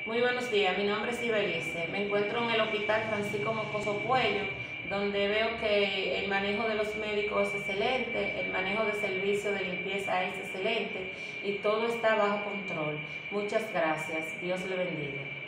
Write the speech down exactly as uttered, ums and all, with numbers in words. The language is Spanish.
Muy buenos días, mi nombre es Ibelice. Me encuentro en el Hospital Francisco Moscoso Puello, donde veo que el manejo de los médicos es excelente, el manejo de servicio de limpieza es excelente y todo está bajo control. Muchas gracias. Dios le bendiga.